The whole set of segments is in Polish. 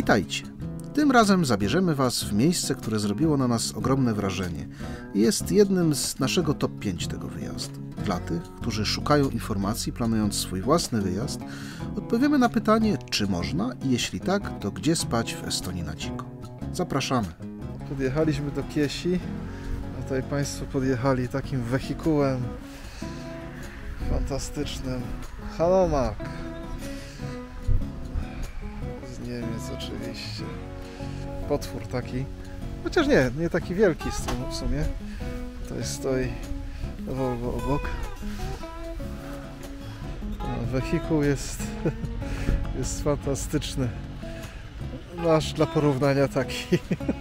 Witajcie! Tym razem zabierzemy Was w miejsce, które zrobiło na nas ogromne wrażenie. Jest jednym z naszego top 5 tego wyjazdu. Dla tych, którzy szukają informacji, planując swój własny wyjazd, odpowiemy na pytanie, czy można i jeśli tak, to gdzie spać w Estonii na dziko. Zapraszamy! Podjechaliśmy do Kiesi, a tutaj Państwo podjechali takim wehikułem fantastycznym. Hanomag z Niemiec oczywiście. Potwór taki, chociaż nie taki wielki w sumie. Tutaj stoi Volvo obok. Wehikuł jest fantastyczny. Nasz dla porównania taki.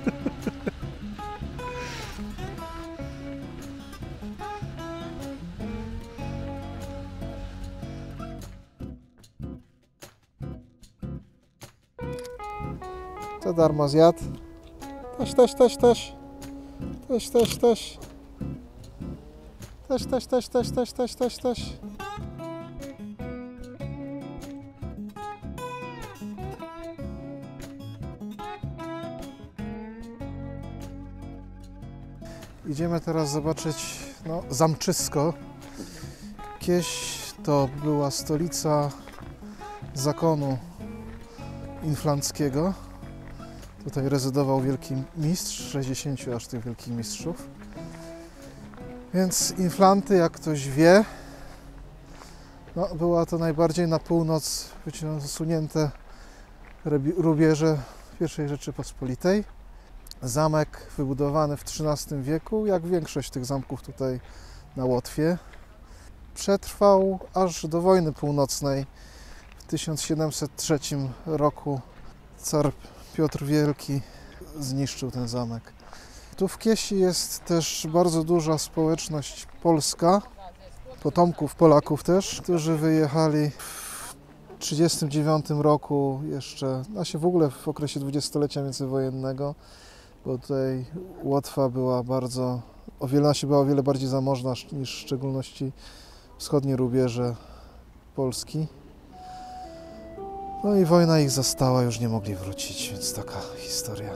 To darmo zjadł. Też. Idziemy teraz zobaczyć zamczysko. Kieś to była stolica zakonu inflanckiego. Tutaj rezydował wielki mistrz, 60 aż tych wielkich mistrzów. Więc Inflanty, jak ktoś wie, była to najbardziej na północ wysunięte rubieże I Rzeczypospolitej. Zamek wybudowany w XIII wieku, jak większość tych zamków tutaj na Łotwie. Przetrwał aż do wojny północnej. W 1703 roku car Piotr Wielki zniszczył ten zamek. Tu w Kiesi jest też bardzo duża społeczność polska, potomków Polaków też, którzy wyjechali w 1939 roku jeszcze, w ogóle w okresie dwudziestolecia międzywojennego, bo tutaj Łotwa była o wiele bardziej zamożna niż w szczególności wschodnie rubieże Polski. No i wojna ich zastała, już nie mogli wrócić, więc taka historia.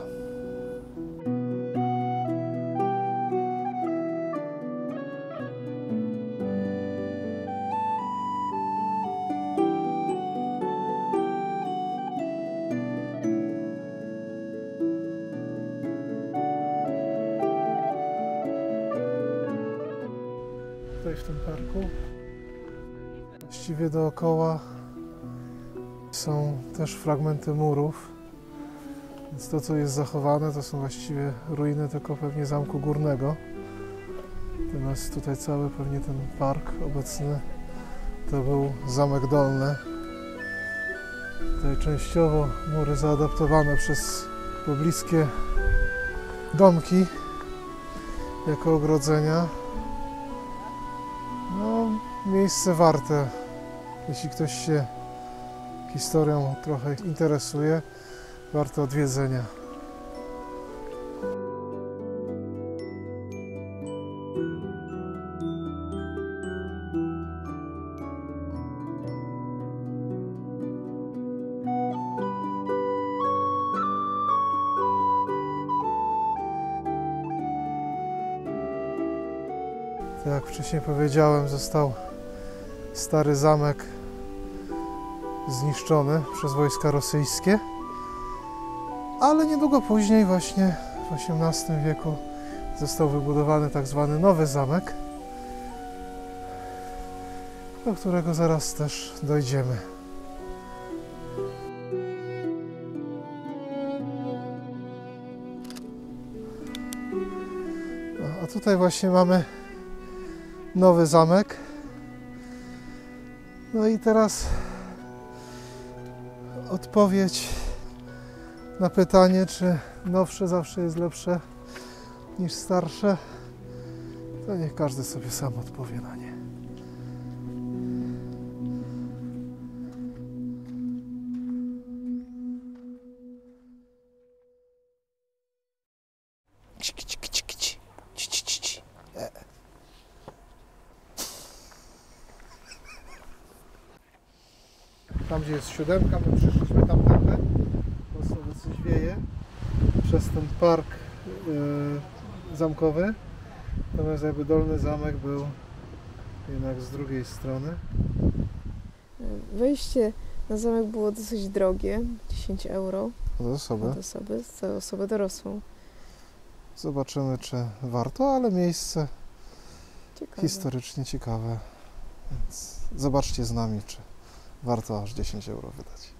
Tutaj w tym parku, właściwie dookoła, są też fragmenty murów, więc to, co jest zachowane, to są właściwie ruiny tylko pewnie Zamku Górnego. Natomiast tutaj cały pewnie ten park obecny to był Zamek Dolny. Tutaj częściowo mury zaadaptowane przez pobliskie domki jako ogrodzenia. Miejsce warte, jeśli ktoś się historią trochę interesuje, warto odwiedzenia. Tak jak wcześniej powiedziałem, został stary zamek zniszczony przez wojska rosyjskie, ale niedługo później, właśnie w XVIII wieku, został wybudowany tak zwany nowy zamek, do którego zaraz też dojdziemy. A tutaj właśnie mamy nowy zamek. No i teraz odpowiedź na pytanie, czy nowsze zawsze jest lepsze niż starsze, to niech każdy sobie sam odpowie na nie. Tam, gdzie jest 7, my przyszliśmy tamtędy, prosto wieje przez ten park zamkowy, natomiast jakby dolny zamek był jednak z drugiej strony. Wejście na zamek było dosyć drogie, 10 euro Od osoby. za osobę dorosłą. Zobaczymy, czy warto, ale miejsce Ciekawe. historycznie ciekawe. Więc zobaczcie z nami, czy warto aż 10 euro wydać.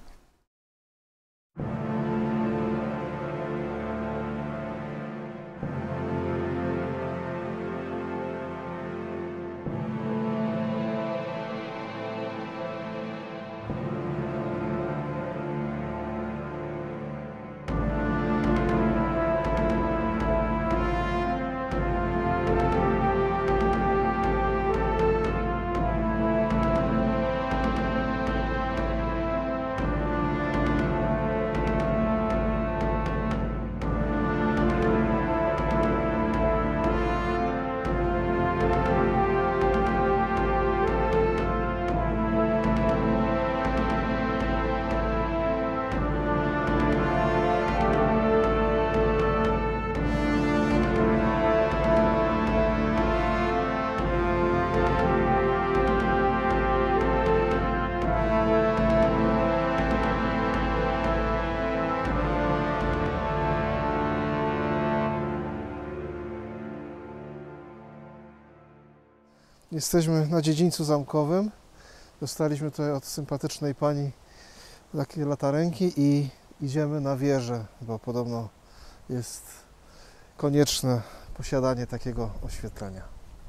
Jesteśmy na dziedzińcu zamkowym. Dostaliśmy tutaj od sympatycznej pani takie latarenki i idziemy na wieżę, bo podobno jest konieczne posiadanie takiego oświetlenia.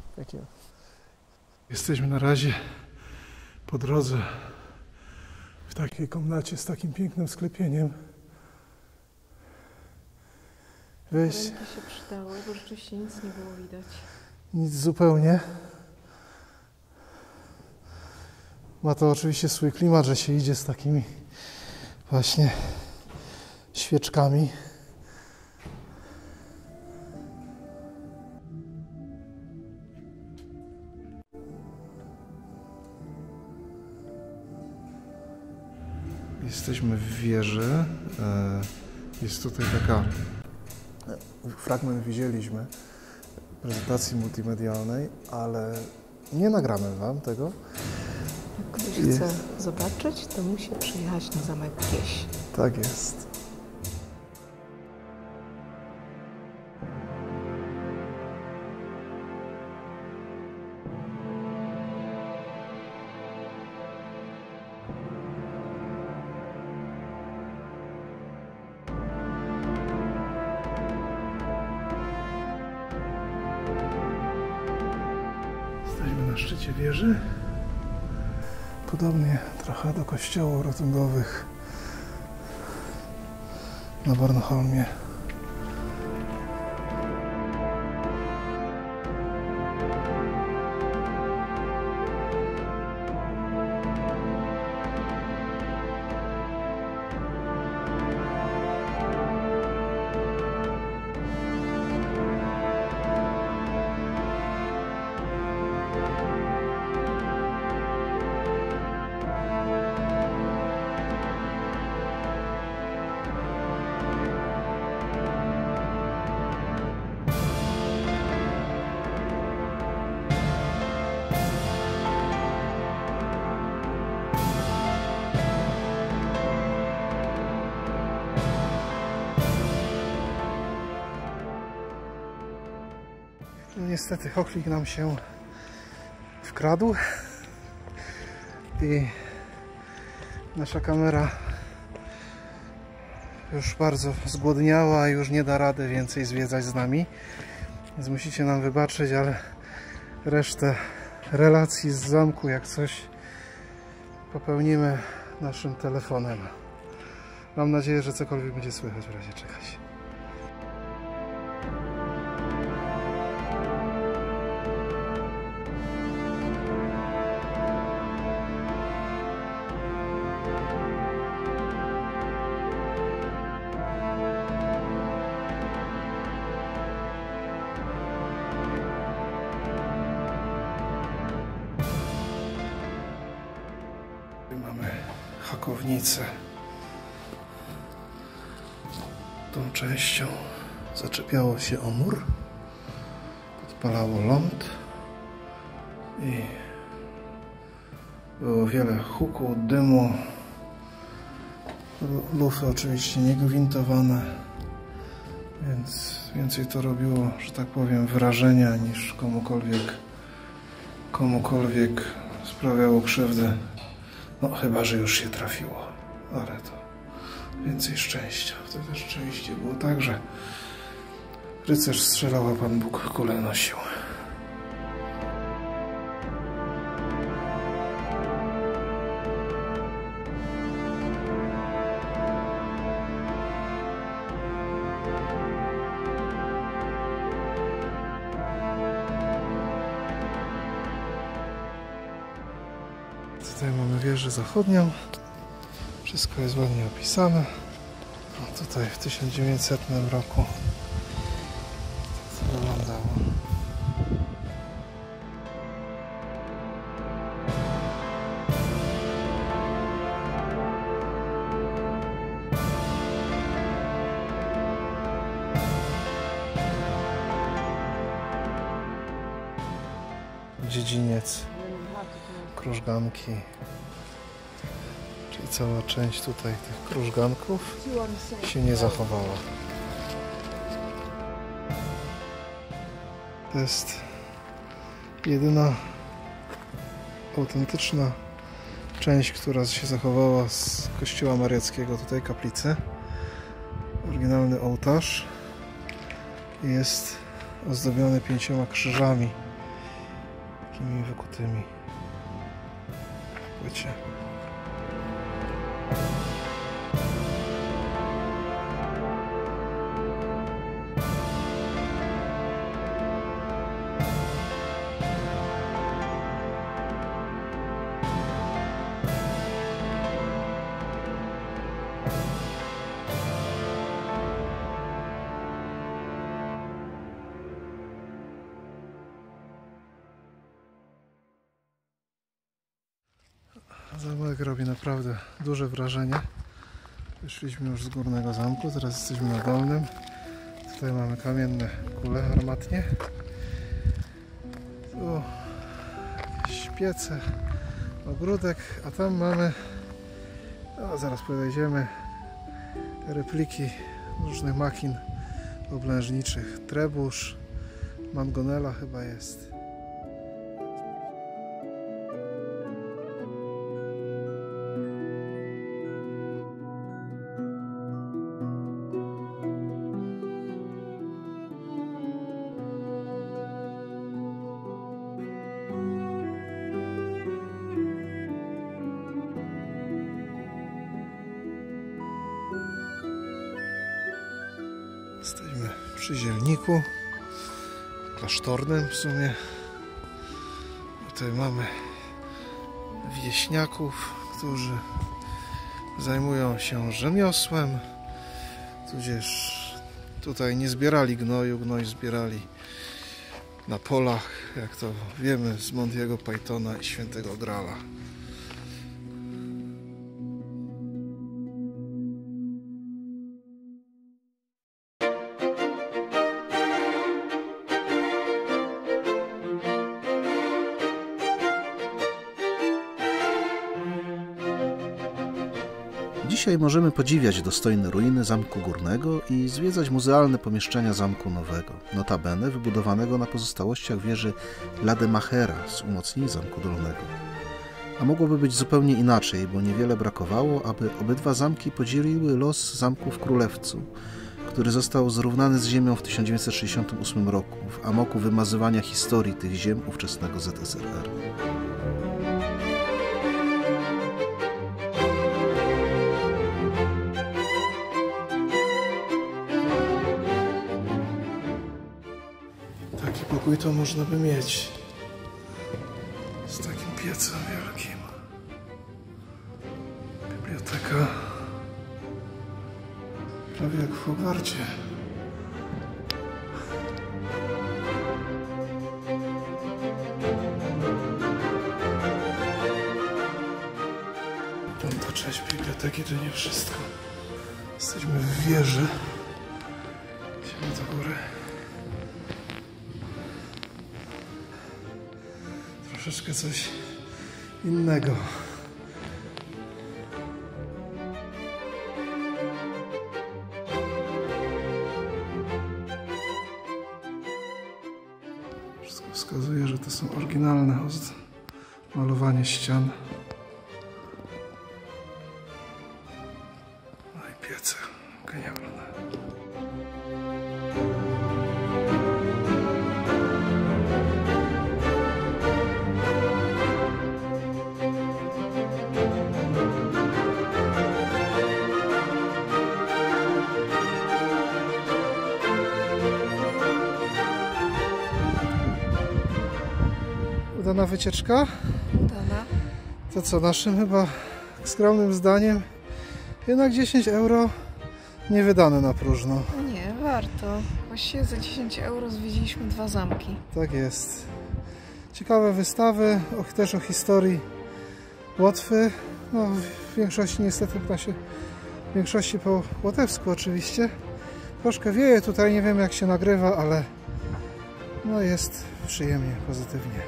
Jesteśmy na razie po drodze w takiej komnacie z takim pięknym sklepieniem. Ręki się przydały, bo rzeczywiście nic nie było widać. Nic zupełnie. Ma to oczywiście swój klimat, że się idzie z takimi właśnie świeczkami. Jesteśmy w wieży. Jest tutaj taka... Fragment widzieliśmy prezentacji multimedialnej, ale nie nagramy Wam tego. Jak ktoś chce zobaczyć, to musi przyjechać na zamek Wieś. Tak jest. Jesteśmy na szczycie wieży. Podobnie trochę do kościołów rotundowych na Bornholmie. Niestety chochlik nam się wkradł i nasza kamera już bardzo zgłodniała i już nie da rady więcej zwiedzać z nami, więc musicie nam wybaczyć, ale resztę relacji z zamku jak coś popełnimy naszym telefonem. Mam nadzieję, że cokolwiek będzie słychać w razie czegoś. Mamy hakownicę. Tą częścią zaczepiało się o mur, podpalało ląd i było wiele huku, dymu. Lufy oczywiście niegwintowane, więc więcej to robiło, że tak powiem, wrażenia niż komukolwiek sprawiało krzywdę. No chyba, że już się trafiło, ale to więcej szczęścia. Wtedy rzeczywiście było tak, że rycerz strzelał, a Pan Bóg kulę nosił. Tutaj mamy wieżę zachodnią. Wszystko jest ładnie opisane. A tutaj w 1900 roku to wyglądało. Dziedziniec krużganki, czyli cała część tutaj tych krużganków się nie zachowała. To jest jedyna autentyczna część, która się zachowała z kościoła mariackiego, tutaj kaplicy. Oryginalny ołtarz jest ozdobiony 5 krzyżami takimi wykutymi w płycie. Zamek robi naprawdę duże wrażenie. Wyszliśmy już z górnego zamku, teraz jesteśmy na dolnym. Tutaj mamy kamienne kule armatnie. Tu jakieś piece, ogródek, a tam mamy, no, zaraz podejdziemy, repliki różnych makin oblężniczych. Trebusz, mangonela chyba jest. Jesteśmy przy zielniku klasztornym w sumie. Tutaj mamy wieśniaków, którzy zajmują się rzemiosłem, tudzież tutaj nie zbierali gnoju, gnoj zbierali na polach, jak to wiemy z Monty'ego Pythona i Świętego Grala. Dzisiaj możemy podziwiać dostojne ruiny Zamku Górnego i zwiedzać muzealne pomieszczenia Zamku Nowego, notabene wybudowanego na pozostałościach wieży Lademachera z umocnień Zamku Dolnego. A mogłoby być zupełnie inaczej, bo niewiele brakowało, aby obydwa zamki podzieliły los zamku w Królewcu, który został zrównany z ziemią w 1968 roku, w amoku wymazywania historii tych ziem ówczesnego ZSRR. Taki pokój to można by mieć z takim piecem wielkim. Biblioteka prawie jak w Hogwarcie. Tamta część biblioteki to nie wszystko. Jesteśmy w wieży. Idziemy do góry. Troszeczkę coś innego. Wszystko wskazuje, że to są oryginalne malowanie ścian. No i piece genialne. Udana wycieczka? Udana. To co, naszym chyba skromnym zdaniem jednak 10 euro nie wydane na próżno. Nie, warto. Właściwie za 10 euro zwiedziliśmy 2 zamki. Tak jest. Ciekawe wystawy, też o historii Łotwy. No, w większości niestety w większości po łotewsku oczywiście. Troszkę wieje tutaj, nie wiem jak się nagrywa, ale no jest przyjemnie, pozytywnie.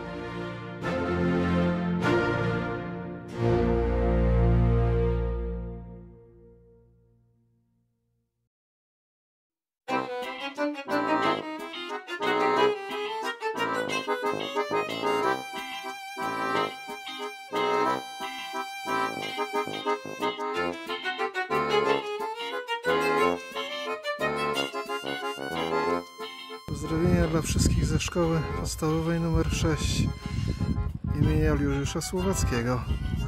Pozdrowienia dla wszystkich ze szkoły podstawowej nr 6 imienia Juliusza Słowackiego.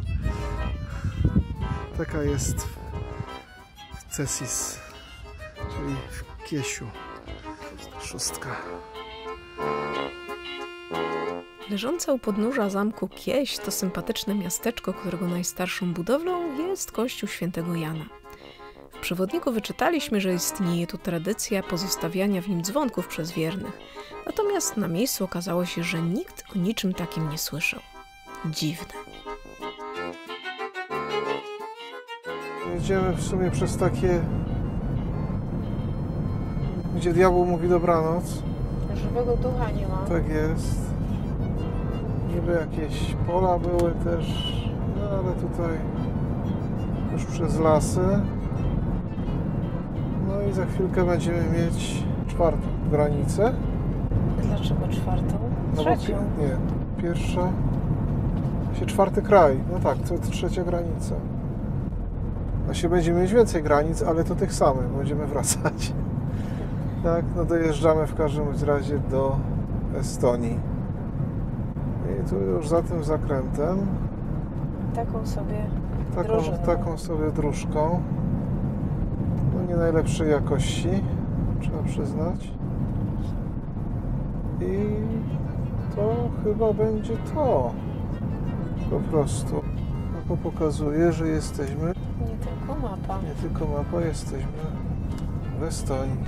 Taka jest w Cesis, czyli w Kiesiu. 6. Leżące u podnóża zamku Kieś to sympatyczne miasteczko, którego najstarszą budowlą jest kościół świętego Jana. W przewodniku wyczytaliśmy, że istnieje tu tradycja pozostawiania w nim dzwonków przez wiernych. Natomiast na miejscu okazało się, że nikt o niczym takim nie słyszał. Dziwne. Jedziemy w sumie przez takie, gdzie diabeł mówi dobranoc. Żywego ducha nie ma. Tak jest. Niby jakieś pola były też, no ale tutaj już przez lasy. No i za chwilkę będziemy mieć 4. granicę. Dlaczego 4? No bo, nie, pierwsza, 4. kraj. No tak, to 3. granica. Właśnie będziemy mieć więcej granic, ale to tych samych, będziemy wracać. Tak, no dojeżdżamy w każdym razie do Estonii. I tu już za tym zakrętem taką sobie dróżką. No nie najlepszej jakości, trzeba przyznać. I to chyba będzie to. Po prostu. No to pokazuje, że jesteśmy... Nie tylko mapa. Nie tylko mapa, jesteśmy w Estonii.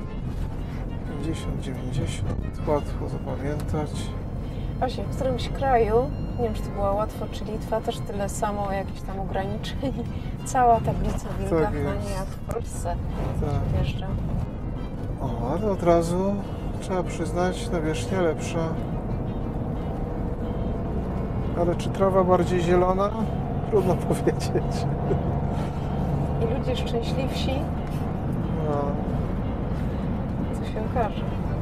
50-90, łatwo zapamiętać. Właśnie, w którymś kraju, nie wiem czy to była Łotwa czy Litwa, też tyle samo jakichś tam ograniczeń. Cała tablica w wilgach, Tak no jest. nie jak w Polsce Tak. wjeżdża. O, ale od razu trzeba przyznać, nawierzchnia lepsza. Ale czy trawa bardziej zielona? Trudno powiedzieć. I ludzie szczęśliwsi, No. co się okaże.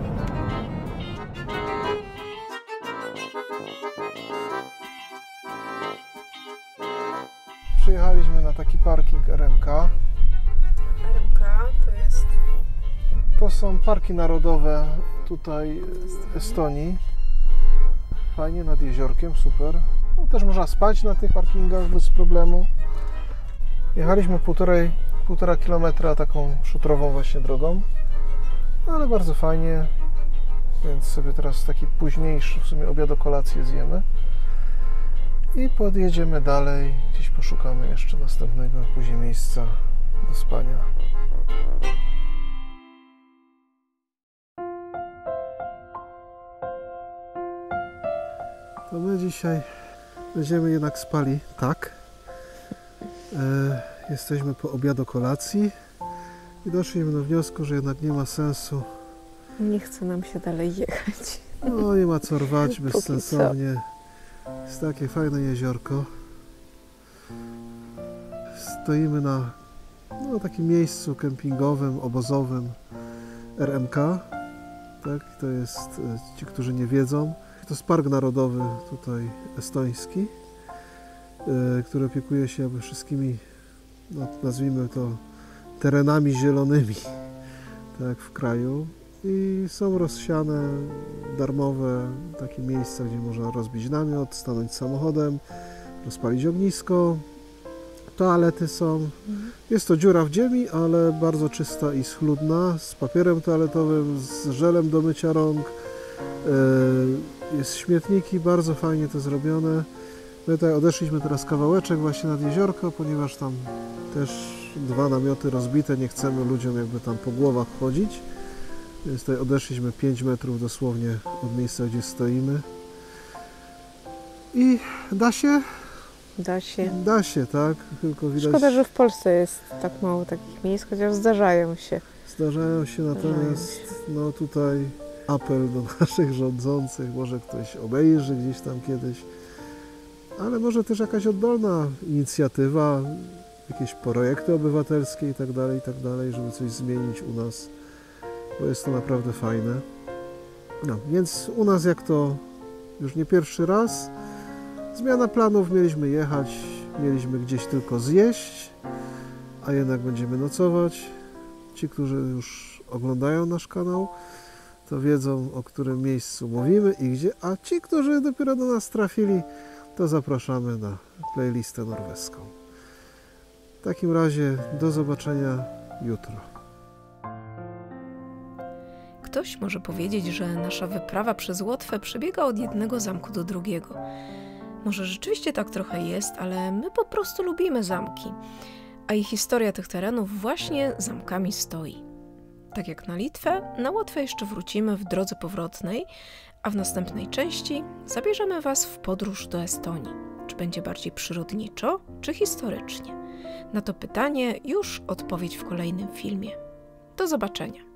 Przyjechaliśmy na taki parking RMK. RMK to jest... To są parki narodowe tutaj w Estonii. Fajnie, nad jeziorkiem, super. No, też można spać na tych parkingach bez problemu. Jechaliśmy 1,5 kilometra taką szutrową właśnie drogą. Ale bardzo fajnie. Więc sobie teraz taki późniejszy w sumie obiad, kolację zjemy. I podjedziemy dalej. Gdzieś poszukamy jeszcze następnego później miejsca do spania. To my dzisiaj będziemy jednak spali, tak. Jesteśmy po obiadokolacji i doszliśmy do wniosku, że jednak nie ma sensu. Nie chce nam się dalej jechać. No nie ma co rwać bezsensownie. Jest takie fajne jeziorko. Stoimy na takim miejscu kempingowym, obozowym RMK. Tak? To jest, ci, którzy nie wiedzą, to jest park narodowy tutaj estoński, który opiekuje się jakby wszystkimi, nazwijmy to, terenami zielonymi, tak, w kraju. I są rozsiane darmowe takie miejsca, gdzie można rozbić namiot, stanąć samochodem, rozpalić ognisko. Toalety są. Jest to dziura w ziemi, ale bardzo czysta i schludna, z papierem toaletowym, z żelem do mycia rąk. Jest śmietniki, bardzo fajnie to zrobione. My tutaj odeszliśmy teraz kawałeczek właśnie nad jeziorko, ponieważ tam też 2 namioty rozbite, nie chcemy ludziom jakby tam po głowach chodzić. Więc tutaj odeszliśmy 5 metrów dosłownie od miejsca, gdzie stoimy. I da się? Da się. Da się, tak? Tylko widać... Szkoda, że w Polsce jest tak mało takich miejsc, chociaż zdarzają się. Zdarzają się, natomiast no tutaj apel do naszych rządzących, może ktoś obejrzy gdzieś tam kiedyś, ale może też jakaś oddolna inicjatywa, jakieś projekty obywatelskie i tak dalej, żeby coś zmienić u nas, bo jest to naprawdę fajne. No, więc u nas jak to już nie pierwszy raz, zmiana planów, mieliśmy jechać, mieliśmy gdzieś tylko zjeść, a jednak będziemy nocować. Ci, którzy już oglądają nasz kanał, to wiedzą, o którym miejscu mówimy i gdzie, a ci, którzy dopiero do nas trafili, to zapraszamy na playlistę norweską. W takim razie do zobaczenia jutro. Ktoś może powiedzieć, że nasza wyprawa przez Łotwę przebiega od jednego zamku do drugiego. Może rzeczywiście tak trochę jest, ale my po prostu lubimy zamki, a ich historia tych terenów właśnie zamkami stoi. Tak jak na Litwę, na Łotwę jeszcze wrócimy w drodze powrotnej, a w następnej części zabierzemy Was w podróż do Estonii. Czy będzie bardziej przyrodniczo, czy historycznie? Na to pytanie już odpowiedź w kolejnym filmie. Do zobaczenia.